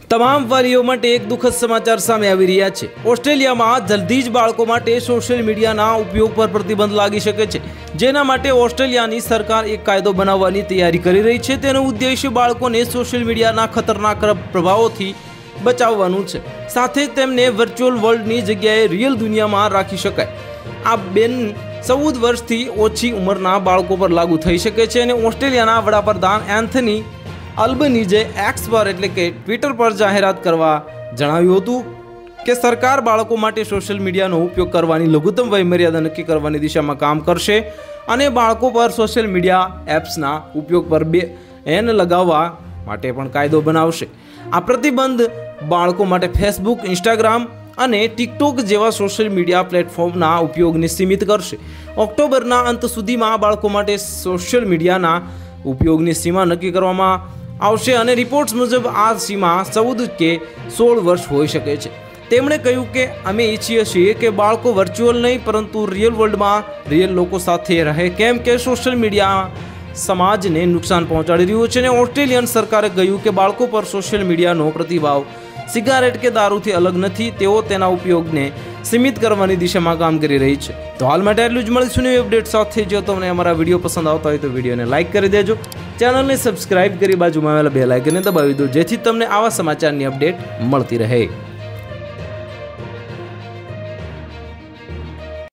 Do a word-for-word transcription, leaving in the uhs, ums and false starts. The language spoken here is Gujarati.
તમામ વાલીઓ માટે એક દુઃખદ સમાચાર સામે આવી રહ્યા છે। ઓસ્ટ્રેલિયામાં જલ્દી જ બાળકો માટે સોશિયલ મીડિયાના ઉપયોગ પર પ્રતિબંધ લાગી શકે છે, જેના માટે ઓસ્ટ્રેલિયાની સરકાર એક કાયદો બનાવવાની તૈયારી કરી રહી છે। તેનો ઉદ્દેશ્ય બાળકોને સોશિયલ મીડિયાના ખતરનાક પ્રભાવોથી બચાવવાનું છે, સાથે જ તેમને વર્ચ્યુઅલ વર્લ્ડની જગ્યાએ રિયલ દુનિયામાં રાખી શકાય। આ બેન ચૌદ વર્ષથી ઓછી ઉંમરના બાળકો પર લાગુ થઈ શકે છે અને ઓસ્ટ્રેલિયાના વડાપ્રધાન એન્થની અલ્બનીઝે એક્સ પર એટલે કે ટ્વિટર પર જાહેરાત કરવા જણાવ્યું હતું કે સરકાર બાળકો માટે સોશિયલ મીડિયાનો ઉપયોગ કરવાની લઘુત્તમ વયમર્યાદા નક્કી કરવાની દિશામાં કામ કરશે અને બાળકો પર સોશિયલ મીડિયા એપ્સના ઉપયોગ પર બેન લગાવવા માટે પણ કાયદો બનાવશે। આ પ્રતિબંધ બાળકો માટે ફેસબુક, ઇન્સ્ટાગ્રામ અને ટિકટોક જેવા સોશિયલ મીડિયા પ્લેટફોર્મના ઉપયોગને સીમિત કરશે। ઓક્ટોબરના અંત સુધીમાં બાળકો માટે સોશિયલ મીડિયાના ઉપયોગની સીમા નક્કી કરવામાં આવશે અને રિપોર્ટ્સ મુજબ આ સીમા ચૌદ કે સોળ વર્ષ હોઈ શકે છે। તેમણે કહ્યું કે અમે ઈચ્છીએ છીએ કે બાળકો વર્ચ્યુઅલ નહીં પરંતુ રિયલ વર્લ્ડમાં રિયલ લોકો સાથે રહે, કેમ કે સોશિયલ મીડિયા સમાજને નુકસાન પહોંચાડી રહ્યું છે અને ઓસ્ટ્રેલિયન સરકારે કહ્યું કે બાળકો પર સોશિયલ મીડિયાનો પ્રતિભાવ સિગારેટ કે દારૂથી અલગ નથી, તેઓ તેના ઉપયોગને સીમિત કરવાની દિશામાં કામ કરી રહી છે। તો હાલ માટે એટલું જ, મળીશું નવી અપડેટ સાથે। જો તમને અમારા વિડીયો પસંદ આવતા હોય તો વિડીયોને લાઇક કરી દેજો, ચેનલને સબસ્ક્રાઇબ કરી બાજુમાં આવેલા બેલ આઇકનને દબાવી દો, જેથી તમને આવા સમાચારની અપડેટ મળતી રહે।